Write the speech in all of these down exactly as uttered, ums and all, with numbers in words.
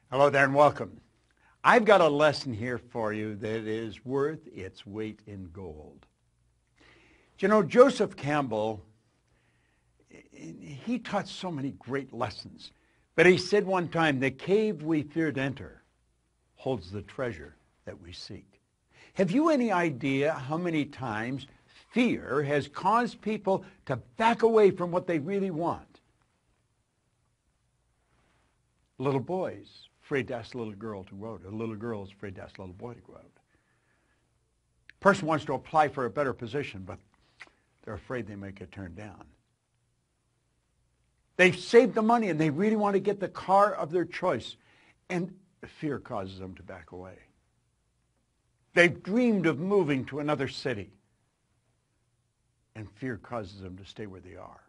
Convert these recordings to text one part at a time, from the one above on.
Hello there and welcome. I've got a lesson here for you that is worth its weight in gold. You know, Joseph Campbell, he taught so many great lessons. But he said one time, the cave we fear to enter holds the treasure that we seek. Have you any idea how many times fear has caused people to back away from what they really want? Little boys afraid to ask a little girl to go out. A little girl is afraid to ask a little boy to go out. A person wants to apply for a better position, but they're afraid they may get turned down. They've saved the money and they really want to get the car of their choice, and fear causes them to back away. They've dreamed of moving to another city, and fear causes them to stay where they are.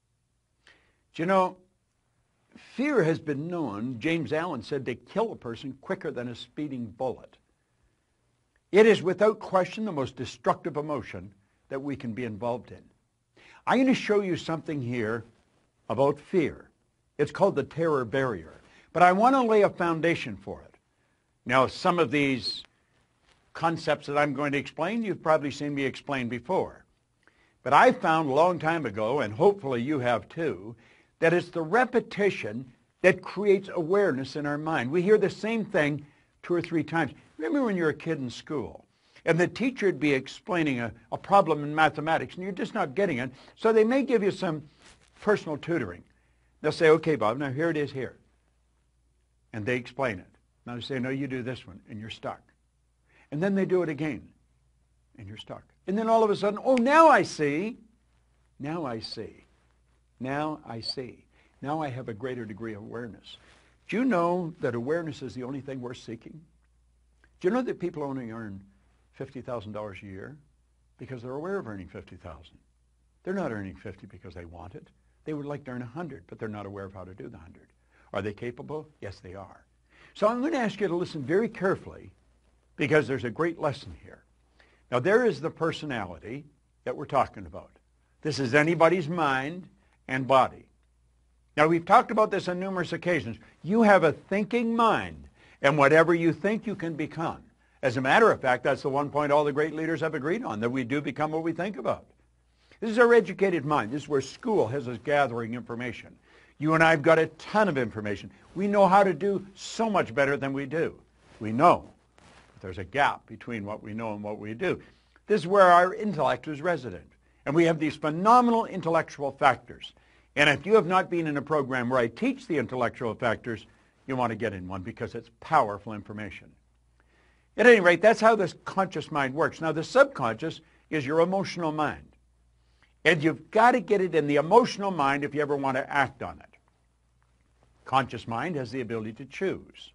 Do you know, fear has been known, James Allen said, to kill a person quicker than a speeding bullet. It is without question the most destructive emotion that we can be involved in. I'm going to show you something here about fear. It's called the terror barrier. But I want to lay a foundation for it. Now, some of these concepts that I'm going to explain, you've probably seen me explain before. But I found a long time ago, and hopefully you have too, that it's the repetition that creates awareness in our mind. We hear the same thing two or three times. Remember when you were a kid in school, and the teacher would be explaining a, a problem in mathematics, and you're just not getting it, so they may give you some personal tutoring. They'll say, okay, Bob, now here it is here. And they explain it. Now they say, no, you do this one, and you're stuck. And then they do it again, and you're stuck. And then all of a sudden, oh, now I see. Now I see. Now I see. Now I have a greater degree of awareness. Do you know that awareness is the only thing worth seeking? Do you know that people only earn fifty thousand dollars a year because they're aware of earning fifty thousand dollars? They're not earning fifty because they want it. They would like to earn one hundred, but they're not aware of how to do the one hundred. Are they capable? Yes, they are. So I'm going to ask you to listen very carefully because there's a great lesson here. Now, there is the personality that we're talking about. This is anybody's mind and body. Now, we've talked about this on numerous occasions. You have a thinking mind, and whatever you think, you can become. As a matter of fact, that's the one point all the great leaders have agreed on, that we do become what we think about. This is our educated mind. This is where school has us gathering information. You and I have got a ton of information. We know how to do so much better than we do. We know. But there's a gap between what we know and what we do. This is where our intellect is resident. And we have these phenomenal intellectual factors. And if you have not been in a program where I teach the intellectual factors, you want to get in one because it's powerful information. At any rate, that's how this conscious mind works. Now, the subconscious is your emotional mind. And you've got to get it in the emotional mind if you ever want to act on it. Conscious mind has the ability to choose.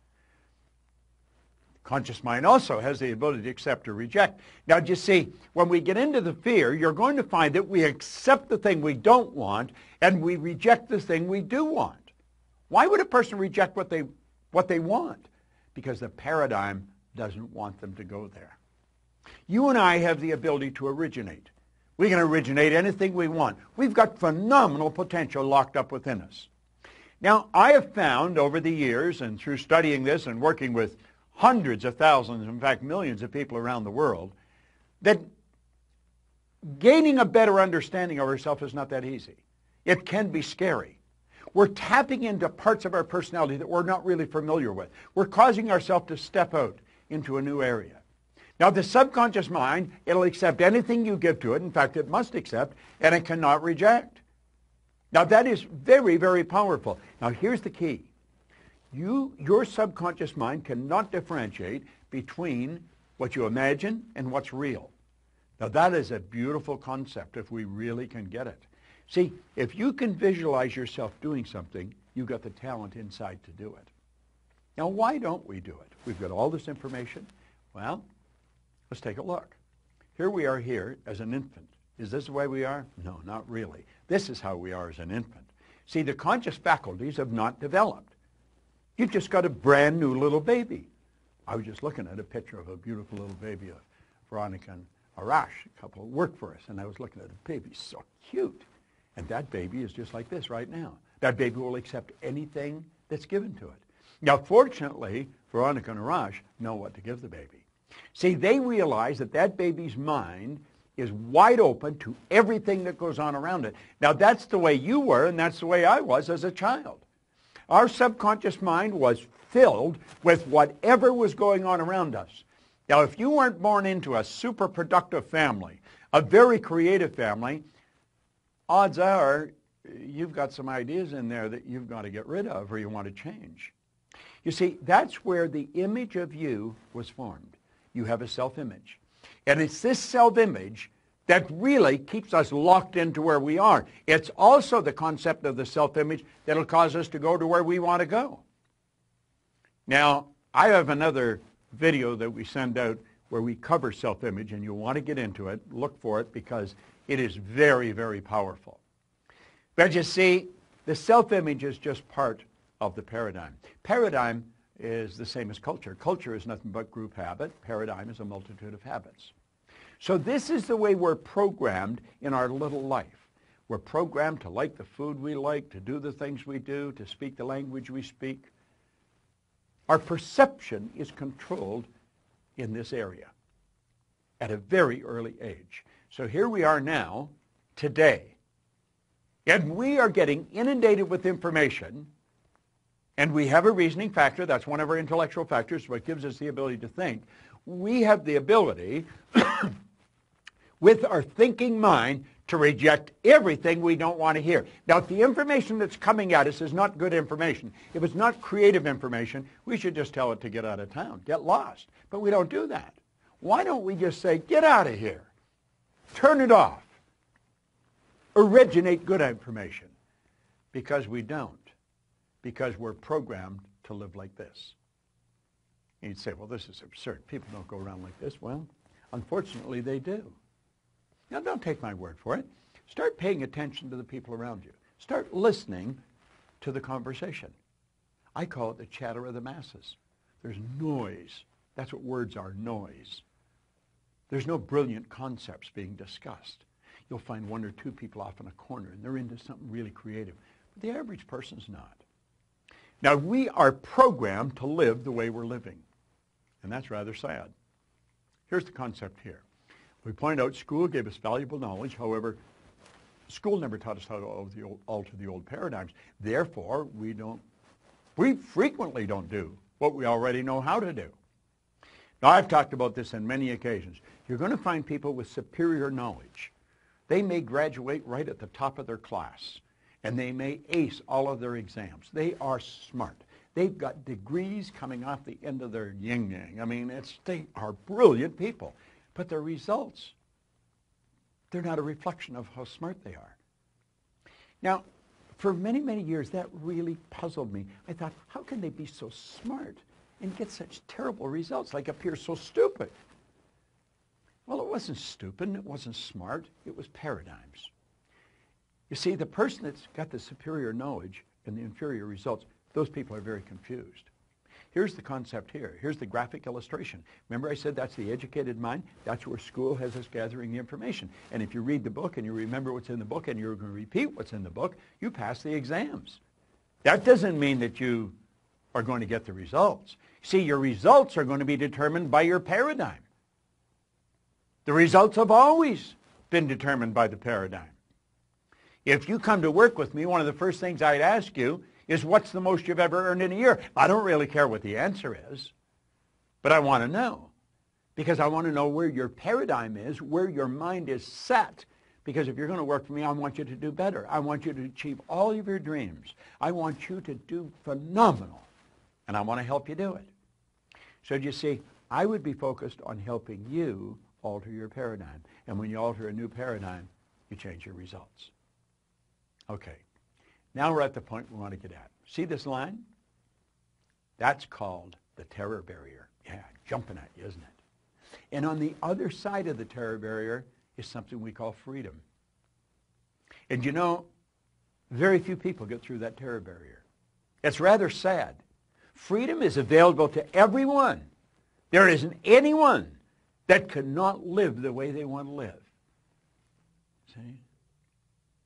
Conscious mind also has the ability to accept or reject. Now, you see, when we get into the fear, you're going to find that we accept the thing we don't want and we reject the thing we do want. Why would a person reject what they, what they want? Because the paradigm doesn't want them to go there. You and I have the ability to originate. We can originate anything we want. We've got phenomenal potential locked up within us. Now, I have found over the years and through studying this and working with hundreds of thousands, in fact, millions of people around the world, that gaining a better understanding of ourselves is not that easy. It can be scary. We're tapping into parts of our personality that we're not really familiar with. We're causing ourselves to step out into a new area. Now, the subconscious mind, it'll accept anything you give to it. In fact, it must accept, and it cannot reject. Now, that is very, very powerful. Now, here's the key. You, your subconscious mind cannot differentiate between what you imagine and what's real. Now, that is a beautiful concept if we really can get it. See, if you can visualize yourself doing something, you've got the talent inside to do it. Now, why don't we do it? We've got all this information. Well, let's take a look. Here we are here as an infant. Is this the way we are? No, not really. This is how we are as an infant. See, the conscious faculties have not developed. You've just got a brand new little baby. I was just looking at a picture of a beautiful little baby of Veronica and Arash, a couple who work for us, and I was looking at the baby, so cute. And that baby is just like this right now. That baby will accept anything that's given to it. Now, fortunately, Veronica and Arash know what to give the baby. See, they realize that that baby's mind is wide open to everything that goes on around it. Now, that's the way you were, and that's the way I was as a child. Our subconscious mind was filled with whatever was going on around us. Now, if you weren't born into a super productive family, a very creative family, odds are you've got some ideas in there that you've got to get rid of or you want to change. You see, that's where the image of you was formed. You have a self-image. And it's this self-image that really keeps us locked into where we are. It's also the concept of the self-image that'll cause us to go to where we want to go. Now, I have another video that we send out where we cover self-image, and you'll want to get into it. Look for it because it is very, very powerful. But you see, the self-image is just part of the paradigm. Paradigm is the same as culture. Culture is nothing but group habit. Paradigm is a multitude of habits. So this is the way we're programmed in our little life. We're programmed to like the food we like, to do the things we do, to speak the language we speak. Our perception is controlled in this area at a very early age. So here we are now, today, and we are getting inundated with information, and we have a reasoning factor. That's one of our intellectual factors, what gives us the ability to think. We have the ability with our thinking mind to reject everything we don't want to hear. Now, if the information that's coming at us is not good information, if it's not creative information, we should just tell it to get out of town, get lost. But we don't do that. Why don't we just say, get out of here, turn it off, originate good information? Because we don't. Because we're programmed to live like this. And you'd say, well, this is absurd. People don't go around like this. Well, unfortunately, they do. Now, don't take my word for it. Start paying attention to the people around you. Start listening to the conversation. I call it the chatter of the masses. There's noise. That's what words are, noise. There's no brilliant concepts being discussed. You'll find one or two people off in a corner, and they're into something really creative. But the average person's not. Now, we are programmed to live the way we're living, and that's rather sad. Here's the concept here. We point out school gave us valuable knowledge. However, school never taught us how to alter the old, alter the old paradigms. Therefore, we don't, we frequently don't do what we already know how to do. Now, I've talked about this on many occasions. You're going to find people with superior knowledge. They may graduate right at the top of their class, and they may ace all of their exams. They are smart. They've got degrees coming off the end of their yin-yang. I mean, it's, they are brilliant people. But their results, they're not a reflection of how smart they are. Now, for many, many years, that really puzzled me. I thought, how can they be so smart and get such terrible results, like appear so stupid? Well, it wasn't stupid, it wasn't smart, it was paradigms. You see, the person that's got the superior knowledge and the inferior results, those people are very confused. Here's the concept here. Here's the graphic illustration. Remember I said that's the educated mind? That's where school has us gathering the information. And if you read the book and you remember what's in the book and you're going to repeat what's in the book, you pass the exams. That doesn't mean that you are going to get the results. See, your results are going to be determined by your paradigm. The results have always been determined by the paradigm. If you come to work with me, one of the first things I'd ask you is, what's the most you've ever earned in a year? I don't really care what the answer is, but I want to know, because I want to know where your paradigm is, where your mind is set. Because if you're going to work for me, I want you to do better. I want you to achieve all of your dreams. I want you to do phenomenal, and I want to help you do it. So you see, I would be focused on helping you alter your paradigm. And when you alter a new paradigm, you change your results. Okay. Now we're at the point we want to get at. See this line? That's called the terror barrier. Yeah, jumping at you, isn't it? And on the other side of the terror barrier is something we call freedom. And you know, very few people get through that terror barrier. It's rather sad. Freedom is available to everyone. There isn't anyone that cannot live the way they want to live. See?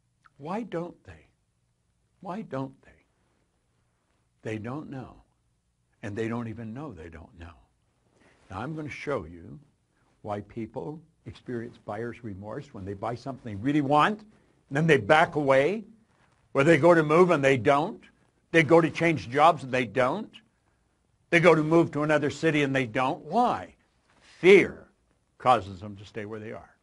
Why don't they? Why don't they? They don't know. And they don't even know they don't know. Now I'm going to show you why people experience buyer's remorse when they buy something they really want, and then they back away, where they go to move and they don't. They go to change jobs and they don't. They go to move to another city and they don't. Why? Fear causes them to stay where they are.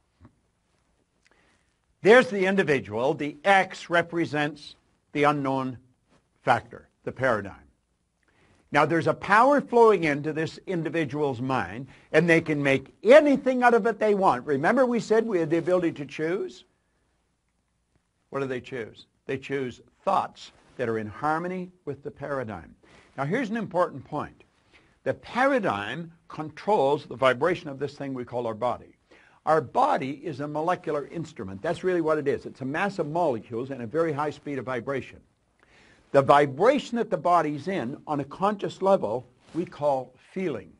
There's the individual. The X represents the unknown factor, the paradigm. Now, there's a power flowing into this individual's mind, and they can make anything out of it they want. Remember we said we had the ability to choose? What do they choose? They choose thoughts that are in harmony with the paradigm. Now, here's an important point. The paradigm controls the vibration of this thing we call our body. Our body is a molecular instrument. That's really what it is. It's a mass of molecules and a very high speed of vibration. The vibration that the body's in on a conscious level we call feeling.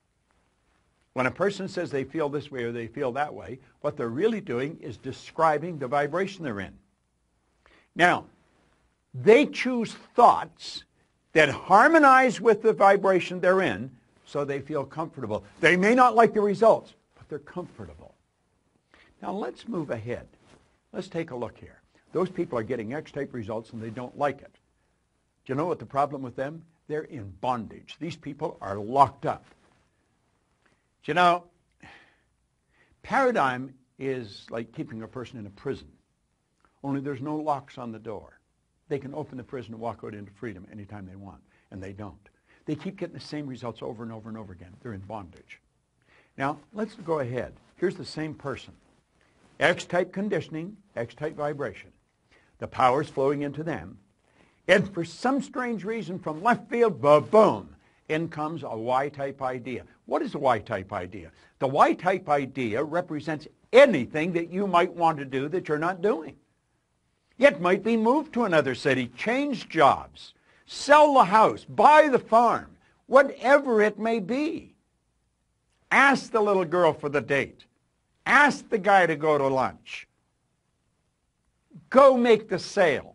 When a person says they feel this way or they feel that way, what they're really doing is describing the vibration they're in. Now, they choose thoughts that harmonize with the vibration they're in so they feel comfortable. They may not like the results, but they're comfortable. Now let's move ahead. Let's take a look here. Those people are getting X-type results and they don't like it. Do you know what the problem with them? They're in bondage. These people are locked up. Do you know, paradigm is like keeping a person in a prison, only there's no locks on the door. They can open the prison and walk out into freedom anytime they want, and they don't. They keep getting the same results over and over and over again. They're in bondage. Now, let's go ahead. Here's the same person. X-type conditioning, X-type vibration. The power's flowing into them. And for some strange reason from left field, ba-boom, in comes a Y-type idea. What is a Y-type idea? The Y-type idea represents anything that you might want to do that you're not doing. It might be move to another city, change jobs, sell the house, buy the farm, whatever it may be. Ask the little girl for the date. Ask the guy to go to lunch. Go make the sale.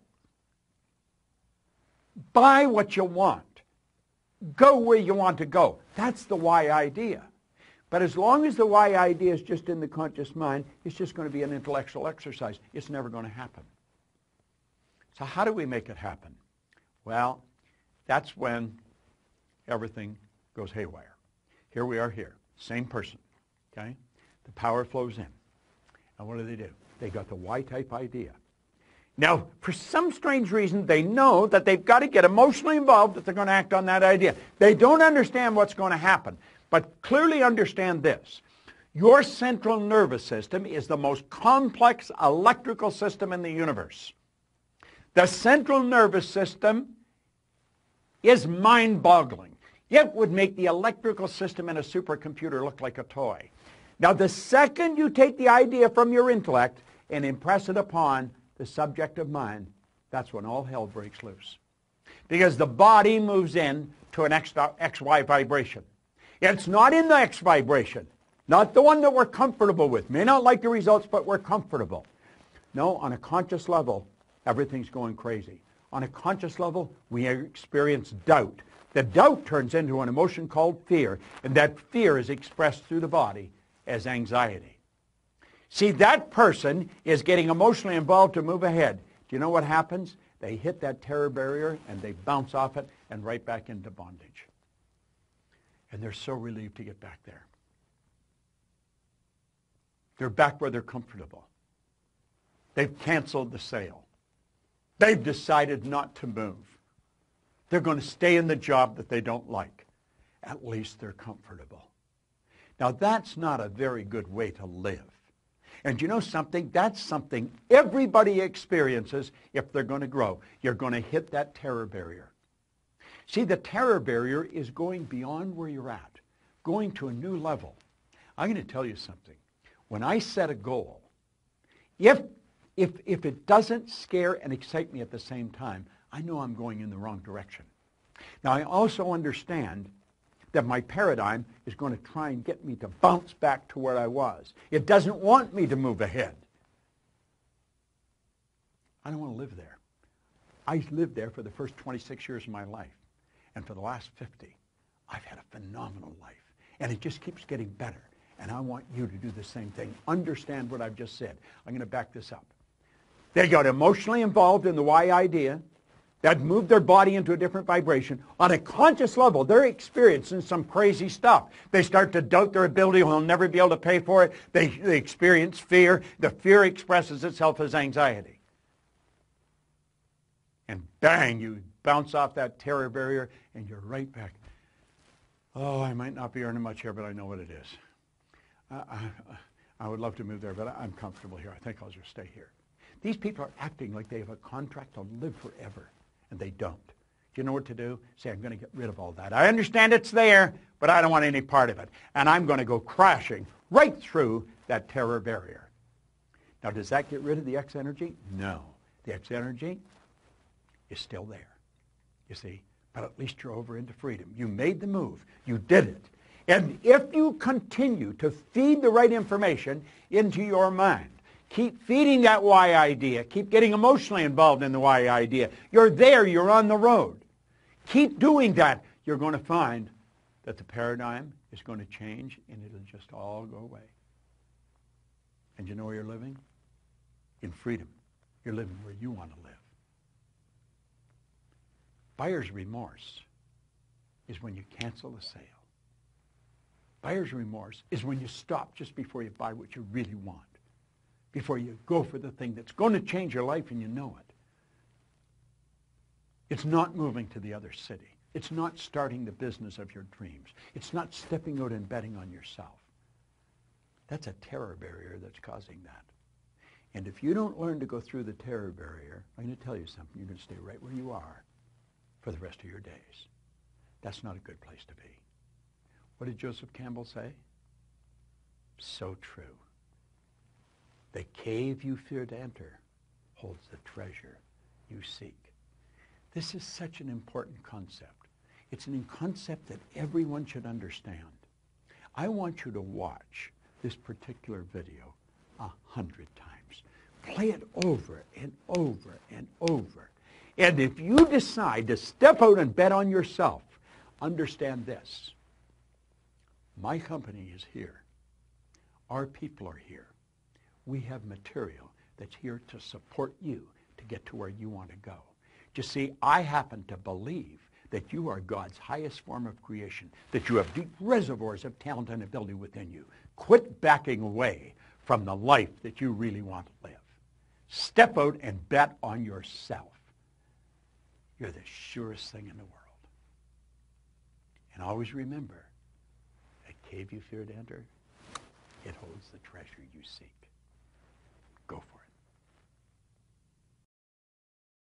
Buy what you want. Go where you want to go. That's the Y idea. But as long as the Y idea is just in the conscious mind, it's just going to be an intellectual exercise. It's never going to happen. So how do we make it happen? Well, that's when everything goes haywire. Here we are here, same person, okay? The power flows in. And what do they do? They got the Y-type idea. Now, for some strange reason, they know that they've got to get emotionally involved if they're going to act on that idea. They don't understand what's going to happen, but clearly understand this. Your central nervous system is the most complex electrical system in the universe. The central nervous system is mind-boggling. It would make the electrical system in a supercomputer look like a toy. Now, the second you take the idea from your intellect and impress it upon the subjective mind, that's when all hell breaks loose. Because the body moves in to an X Y vibration. It's not in the X vibration, not the one that we're comfortable with. May not like the results, but we're comfortable. No, on a conscious level, everything's going crazy. On a conscious level, we experience doubt. The doubt turns into an emotion called fear, and that fear is expressed through the body as anxiety. See, that person is getting emotionally involved to move ahead. Do you know what happens? They hit that terror barrier, and they bounce off it and right back into bondage. And they're so relieved to get back there. They're back where they're comfortable. They've canceled the sale. They've decided not to move. They're going to stay in the job that they don't like. At least they're comfortable. Now, that's not a very good way to live. And you know something? That's something everybody experiences if they're going to grow. You're going to hit that terror barrier. See, the terror barrier is going beyond where you're at, going to a new level. I'm going to tell you something. When I set a goal, if If, if it doesn't scare and excite me at the same time, I know I'm going in the wrong direction. Now, I also understand that my paradigm is going to try and get me to bounce back to where I was. It doesn't want me to move ahead. I don't want to live there. I lived there for the first twenty-six years of my life, and for the last fifty. I've had a phenomenal life, and it just keeps getting better. And I want you to do the same thing. Understand what I've just said. I'm going to back this up. They got emotionally involved in the why idea. That moved their body into a different vibration. On a conscious level, they're experiencing some crazy stuff. They start to doubt their ability. They'll never be able to pay for it. They, they experience fear. The fear expresses itself as anxiety. And bang, you bounce off that terror barrier, and you're right back. Oh, I might not be earning much here, but I know what it is. I, I, I would love to move there, but I'm comfortable here. I think I'll just stay here. These people are acting like they have a contract to live forever, and they don't. Do you know what to do? Say, I'm going to get rid of all that. I understand it's there, but I don't want any part of it. And I'm going to go crashing right through that terror barrier. Now, does that get rid of the X energy? No. The X energy is still there, you see. But at least you're over into freedom. You made the move. You did it. And if you continue to feed the right information into your mind, keep feeding that why idea, keep getting emotionally involved in the why idea, you're there, you're on the road. Keep doing that. You're going to find that the paradigm is going to change, and it'll just all go away. And you know where you're living? In freedom. You're living where you want to live. Buyer's remorse is when you cancel the sale. Buyer's remorse is when you stop just before you buy what you really want, before you go for the thing that's going to change your life and you know it. It's not moving to the other city. It's not starting the business of your dreams. It's not stepping out and betting on yourself. That's a terror barrier that's causing that. And if you don't learn to go through the terror barrier, I'm going to tell you something. You're going to stay right where you are for the rest of your days. That's not a good place to be. What did Joseph Campbell say? So true. The cave you fear to enter holds the treasure you seek. This is such an important concept. It's a concept that everyone should understand. I want you to watch this particular video a hundred times. Play it over and over and over. And if you decide to step out and bet on yourself, understand this. My company is here. Our people are here. We have material that's here to support you to get to where you want to go. You see, I happen to believe that you are God's highest form of creation, that you have deep reservoirs of talent and ability within you. Quit backing away from the life that you really want to live. Step out and bet on yourself. You're the surest thing in the world. And always remember, that cave you fear to enter, it holds the treasure you seek.